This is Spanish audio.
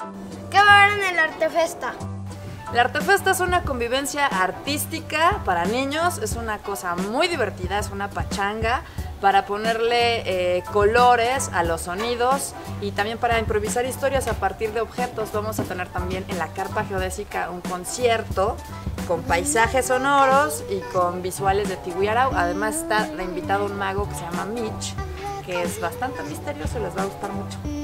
¿Qué va a haber en el Artefesta? La Artefesta es una convivencia artística para niños, es una cosa muy divertida, es una pachanga para ponerle colores a los sonidos y también para improvisar historias a partir de objetos. Vamos a tener también en la carpa geodésica un concierto con paisajes sonoros y con visuales de Tiguiarau. Además está de invitado un mago que se llama Mitch, que es bastante misterioso, les va a gustar mucho.